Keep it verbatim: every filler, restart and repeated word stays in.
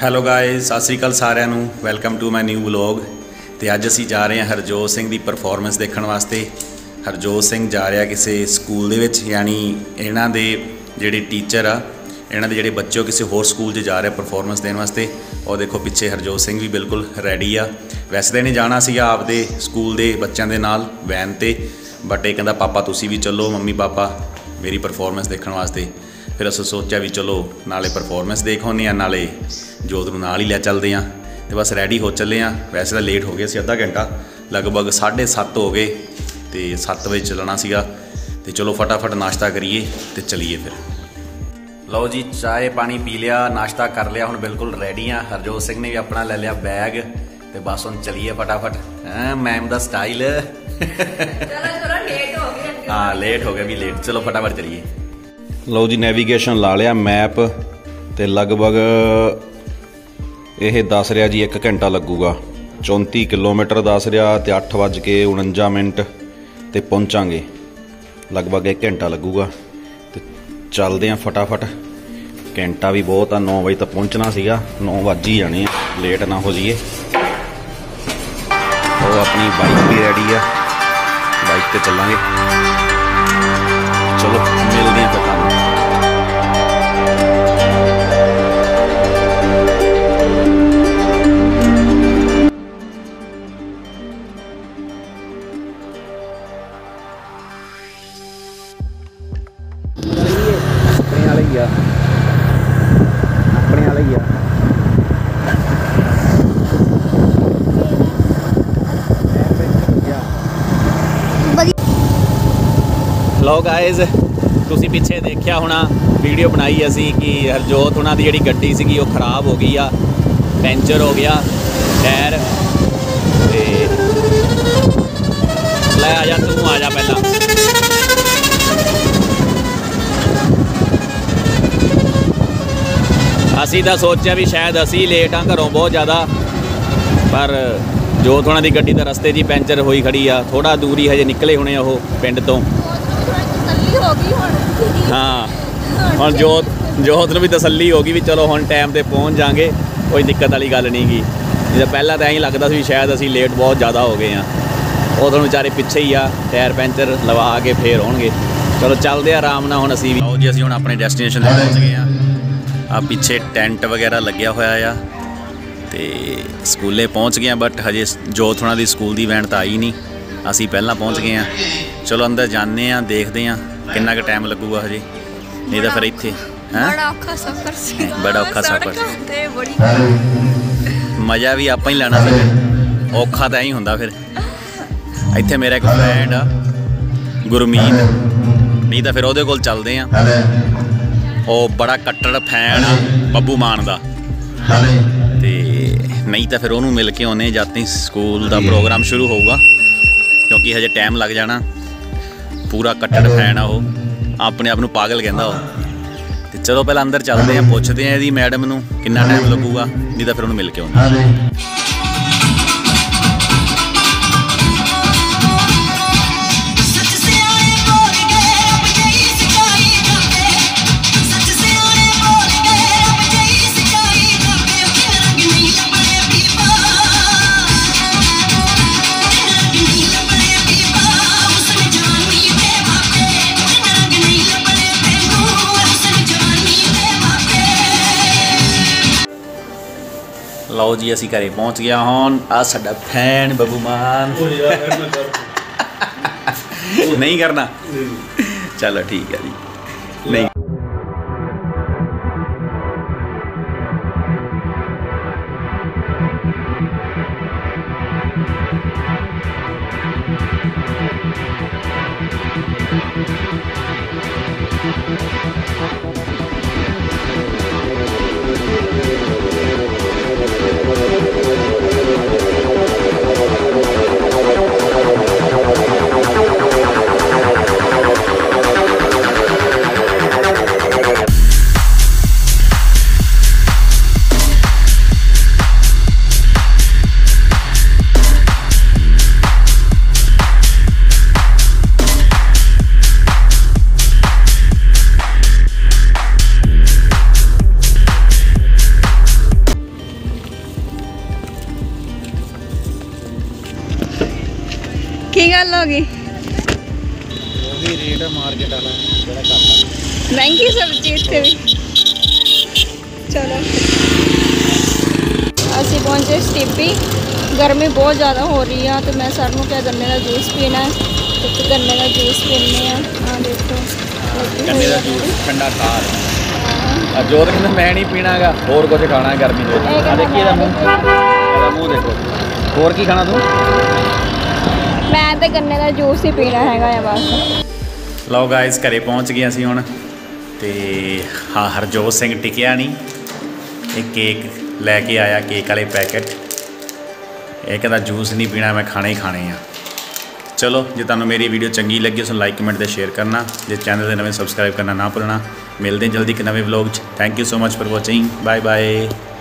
Hello guys, ਸਤਿ ਸ਼੍ਰੀ ਅਕਾਲ ਸਾਰਿਆਂ ਨੂੰ। Welcome to my new vlog. ਤੇ ਅੱਜ ਅਸੀਂ ਜਾ ਰਹੇ ਹਾਂ ਹਰਜੋਤ ਸਿੰਘ ਦੀ ਪਰਫੋਰਮੈਂਸ ਦੇਖਣ ਵਾਸਤੇ। ਹਰਜੋਤ ਸਿੰਘ ਜਾ ਰਿਹਾ ਕਿਸੇ ਸਕੂਲ ਦੇ ਵਿੱਚ, ਯਾਨੀ ਇਹਨਾਂ ਦੇ ਜਿਹੜੇ ਟੀਚਰ ਆ, ਇਹਨਾਂ ਦੇ ਜਿਹੜੇ ਬੱਚੇ ਉਹ ਕਿਸੇ ਹੋਰ ਸਕੂਲ 'ਚ ਜਾ ਰਹੇ ਪਰਫੋਰਮੈਂਸ ਦੇਣ ਵਾਸਤੇ। ਉਹ ਦੇਖੋ ਪਿੱਛੇ ਹਰਜੋਤ ਸਿੰਘ ਵੀ ਬਿਲਕੁਲ ਰੈਡੀ ਆ। ਵੈਸੇ ਤਾਂ ਇਹਨੇ ਜਾਣਾ ਸੀਗਾ ਆਪਦੇ ਸਕੂਲ ਦੇ ਬੱਚਿਆਂ ਦੇ ਨਾਲ ਵੈਨ 'ਤੇ, ਬਟ ਇਹ ਕਹਿੰਦਾ ਪਾਪਾ ਤੁਸੀਂ ਵੀ ਚੱਲੋ, ਮੰਮੀ ਪਾਪਾ ਮੇਰੀ ਪਰਫੋਰਮੈਂਸ ਦੇਖਣ ਵਾਸਤੇ। ਫਿਰ ਅਸੀਂ ਸੋਚਿਆ ਵੀ ਚਲੋ ਨਾਲੇ ਪਰਫੋਰਮੈਂਸ ਦੇਖ ਆਉਂਦੇ ਹਾਂ, ਨਾਲੇ ਜੋਤ ਨੂੰ ਨਾਲ ਹੀ ਲੈ ਚੱਲਦੇ ਹਾਂ। ਅਤੇ ਬਸ ਰੈਡੀ ਹੋ ਚੱਲੇ ਹਾਂ। ਵੈਸੇ ਤਾਂ ਲੇਟ ਹੋ ਗਏ ਸੀ, ਅੱਧਾ ਘੰਟਾ ਲਗਭਗ ਸਾਢੇ ਸੱਤ ਹੋ ਗਏ ਅਤੇ ਸੱਤ ਵਜੇ ਚੱਲਣਾ ਸੀਗਾ। ਅਤੇ ਚਲੋ ਫਟਾਫਟ ਨਾਸ਼ਤਾ ਕਰੀਏ ਅਤੇ ਚਲੀਏ ਫਿਰ। ਲਓ ਜੀ, ਚਾਹ ਪਾਣੀ ਪੀ ਲਿਆ, ਨਾਸ਼ਤਾ ਕਰ ਲਿਆ, ਹੁਣ ਬਿਲਕੁਲ ਰੈਡੀ ਹਾਂ। ਹਰਜੋਤ ਸਿੰਘ ਨੇ ਵੀ ਆਪਣਾ ਲੈ ਲਿਆ ਬੈਗ ਅਤੇ ਬਸ ਹੁਣ ਚਲੀਏ ਫਟਾਫਟ। ਹਾਂ ਮੈਮ ਦਾ ਸਟਾਈਲ। ਹਾਂ ਲੇਟ ਹੋ ਗਿਆ ਵੀ ਲੇਟ, ਚਲੋ ਫਟਾਫਟ ਚਲੀਏ। ਲਓ ਜੀ, ਨੈਵੀਗੇਸ਼ਨ ਲਾ ਲਿਆ ਮੈਪ ਅਤੇ ਲਗਭਗ ਇਹ ਦੱਸ ਰਿਹਾ ਜੀ ਇੱਕ ਘੰਟਾ ਲੱਗੂਗਾ। ਚੌਂਤੀ ਕਿਲੋਮੀਟਰ ਦੱਸ ਰਿਹਾ ਅਤੇ ਅੱਠ ਵੱਜ ਕੇ ਉਣੰਜਾ ਮਿੰਟ 'ਤੇ ਪਹੁੰਚਾਂਗੇ। ਲਗਭਗ ਇੱਕ ਘੰਟਾ ਲੱਗੂਗਾ ਅਤੇ ਚੱਲਦੇ ਹਾਂ ਫਟਾਫਟ। ਘੰਟਾ ਵੀ ਬਹੁਤ ਆ, ਨੌ ਵਜੇ ਤੱਕ ਪਹੁੰਚਣਾ ਸੀਗਾ, ਨੌ ਵੱਜ ਹੀ ਜਾਣੇ ਆ, ਲੇਟ ਨਾ ਹੋ ਜਾਈਏ। ਉਹ ਆਪਣੀ ਬਾਈਕ ਵੀ ਰੈਡੀ ਆ, ਬਾਈਕ 'ਤੇ ਚੱਲਾਂਗੇ। ਚਲੋ ਮਿਲਦੇ ਹਾਂ ਫਿਰ ਤੁਹਾਨੂੰ। ਆਪਣੇ ਵਾਲੇ ਹੀ ਆ, ਆਪਣੇ ਵਾਲੇ ਹੀ ਆ। ਲਓ ਗਾਇਜ਼, ਤੁਸੀਂ ਪਿੱਛੇ ਦੇਖਿਆ ਹੋਣਾ, ਵੀਡੀਓ ਬਣਾਈ ਅਸੀਂ ਕਿ ਹਰਜੋਤ ਉਹਨਾਂ ਦੀ ਜਿਹੜੀ ਗੱਡੀ ਸੀਗੀ ਉਹ ਖ਼ਰਾਬ ਹੋ ਗਈ ਆ, ਪੈਂਚਰ ਹੋ ਗਿਆ ਟਾਇਰ। ਤੇ ਲੈ ਆ ਜਾ, ਤੂੰ ਆ ਜਾ ਪਹਿਲਾਂ। ਅਸੀਂ ਤਾਂ ਸੋਚਿਆ ਵੀ ਸ਼ਾਇਦ ਅਸੀਂ ਲੇਟ ਹਾਂ ਘਰੋਂ ਬਹੁਤ ਜ਼ਿਆਦਾ, ਪਰ ਜੋਤ ਉਹਨਾਂ ਦੀ ਗੱਡੀ ਤਾਂ ਰਸਤੇ 'ਚ ਹੀ ਪੈਂਚਰ ਹੋਈ ਖੜੀ ਆ। ਥੋੜ੍ਹਾ ਦੂਰ ਹੀ ਹਜੇ ਨਿਕਲੇ ਹੋਣੇ ਉਹ ਪਿੰਡ ਤੋਂ। ਹਾਂ ਹੁਣ ਜੋਤ ਜੋਤ ਨੂੰ ਵੀ ਤਸੱਲੀ ਹੋ ਗਈ ਵੀ ਚਲੋ ਹੁਣ ਟਾਈਮ 'ਤੇ ਪਹੁੰਚ ਜਾਵਾਂਗੇ, ਕੋਈ ਦਿੱਕਤ ਵਾਲੀ ਗੱਲ ਨਹੀਂ ਗੀ। ਜੇ ਪਹਿਲਾਂ ਤਾਂ ਐਂ ਲੱਗਦਾ ਸੀ ਵੀ ਸ਼ਾਇਦ ਅਸੀਂ ਲੇਟ ਬਹੁਤ ਜ਼ਿਆਦਾ ਹੋ ਗਏ ਹਾਂ। ਉਹ ਤੁਹਾਨੂੰ ਵਿਚਾਰੇ ਪਿੱਛੇ ਹੀ ਆ, ਟਾਇਰ ਪੈਂਚਰ ਲਵਾ ਕੇ ਫੇਰ ਆਉਣਗੇ। ਚਲੋ ਚੱਲਦੇ ਆ ਆਰਾਮ ਨਾਲ ਹੁਣ ਅਸੀਂ ਵੀ। ਆਓ ਜੀ, ਅਸੀਂ ਹੁਣ ਆਪਣੇ ਡੈਸਟੀਨੇਸ਼ਨ 'ਤੇ ਪਹੁੰਚ ਗਏ ਹਾਂ। ਆ ਪਿੱਛੇ ਟੈਂਟ ਵਗੈਰਾ ਲੱਗਿਆ ਹੋਇਆ ਆ ਅਤੇ ਸਕੂਲੇ ਪਹੁੰਚ ਗਏ ਹਾਂ, ਬਟ ਹਜੇ ਜੋਤ ਹੋਣਾ ਦੀ ਸਕੂਲ ਦੀ ਵੈਨ ਤਾਂ ਆਈ ਨਹੀਂ, ਅਸੀਂ ਪਹਿਲਾਂ ਪਹੁੰਚ ਗਏ ਹਾਂ। ਚਲੋ ਅੰਦਰ ਜਾਂਦੇ ਹਾਂ, ਦੇਖਦੇ ਹਾਂ ਕਿੰਨਾ ਕੁ ਟਾਈਮ ਲੱਗੂਗਾ ਹਜੇ, ਨਹੀਂ ਤਾਂ ਫਿਰ ਇੱਥੇ ਹੈਂ ਬੜਾ ਔਖਾ ਸਫ਼ਰ ਸੀ। ਬੜਾ ਔਖਾ ਸਫ਼ਰ ਮਜ਼ਾ ਵੀ ਆਪਾਂ ਹੀ ਲੈਣਾ ਸੀ, ਔਖਾ ਤਾਂ ਐਂ ਹੀ ਹੁੰਦਾ ਫਿਰ। ਇੱਥੇ ਮੇਰਾ ਇੱਕ ਫਰੈਂਡ ਆ ਗੁਰਮੀਤ, ਨਹੀਂ ਤਾਂ ਫਿਰ ਉਹਦੇ ਕੋਲ ਚੱਲਦੇ ਹਾਂ। ਉਹ ਬੜਾ ਕੱਟੜ ਫੈਨ ਆ ਬੱਬੂ ਮਾਨ ਦਾ, ਅਤੇ ਨਹੀਂ ਤਾਂ ਫਿਰ ਉਹਨੂੰ ਮਿਲ ਕੇ ਆਉਂਦੇ ਜਦ ਤੱਕ ਸਕੂਲ ਦਾ ਪ੍ਰੋਗਰਾਮ ਸ਼ੁਰੂ ਹੋਊਗਾ, ਕਿਉਂਕਿ ਹਜੇ ਟਾਈਮ ਲੱਗ ਜਾਣਾ। ਪੂਰਾ ਕੱਟੜ ਫੈਨ ਆ ਉਹ, ਆਪਣੇ ਆਪ ਨੂੰ ਪਾਗਲ ਕਹਿੰਦਾ ਉਹ। ਅਤੇ ਚਲੋ ਪਹਿਲਾਂ ਅੰਦਰ ਚੱਲਦੇ ਹਾਂ, ਪੁੱਛਦੇ ਹਾਂ ਇਹਦੀ ਮੈਡਮ ਨੂੰ ਕਿੰਨਾ ਟਾਈਮ ਲੱਗੂਗਾ, ਨਹੀਂ ਤਾਂ ਫਿਰ ਉਹਨੂੰ ਮਿਲ ਕੇ ਆਉਂਦੇ। ਲਓ ਜੀ, ਅਸੀਂ ਘਰੇ ਪਹੁੰਚ ਗਿਆ ਹੁਣ। ਆ ਸਾਡਾ ਫੈਨ ਬੱਬੂ ਮਾਨ। ਨਹੀਂ ਕਰਨਾ, ਚਲੋ ਠੀਕ ਹੈ ਜੀ। ਨਹੀਂ गल हो गई? ਉਹੀ ਰੇਟ ਮਾਰਕੀਟ ਵਾਲਾ ਜਿਹੜਾ ਘੱਟ महंगी सब्जी इतने भी। चलो असी पहुंचे स्टीपी। गर्मी बहुत ज़्यादा हो रही है तो मैं सर को क्या गन्ने का जूस पीना है तो गन्ने का जूस पीने हाँ देखो गन्ने का जूस ठंडा तार जोर कहना मैं नहीं पीना गा होर कुछ खाना है गर्मी में। देखिए ਇਹਦਾ ਮੂੰਹ ਇਹਦਾ ਮੂੰਹ ਦੇਖੋ ਹੋਰ ਕੀ ਖਾਣਾ ਤੂੰ? मैं तो गन्ने का जूस ही पीना हैगा है बस। ਲਓ ਗਾਇਸ ਘਰੇ ਪਹੁੰਚ ਗਏ ਅਸੀਂ ਹੁਣ ਤੇ ਹਾਂ ਹਰਜੋਤ ਸਿੰਘ ਟਿਕਿਆ ਨਹੀਂ ਇਹ ਕੇਕ ਲੈ ਕੇ ਆਇਆ ਕੇਕ ਵਾਲੇ ਪੈਕਟ ਇਹ ਕਹਿੰਦਾ ਜੂਸ ਨਹੀਂ ਪੀਣਾ ਮੈਂ ਖਾਣੇ ਹੀ ਖਾਣੇ ਆ। ਚਲੋ ਜੇ ਤੁਹਾਨੂੰ ਮੇਰੀ ਵੀਡੀਓ ਚੰਗੀ ਲੱਗੀ ਉਸ ਨੂੰ ਲਾਈਕ ਕਮੈਂਟ ਤੇ ਸ਼ੇਅਰ ਕਰਨਾ ਜੇ ਚੈਨਲ ਦੇ ਨਵੇਂ ਸਬਸਕ੍ਰਾਈਬ ਕਰਨਾ ਨਾ ਭੁੱਲਣਾ। ਮਿਲਦੇ ਜਲਦੀ ਇੱਕ ਨਵੇਂ ਵਲੌਗ 'ਚ। Thank you so much for watching. Bye bye.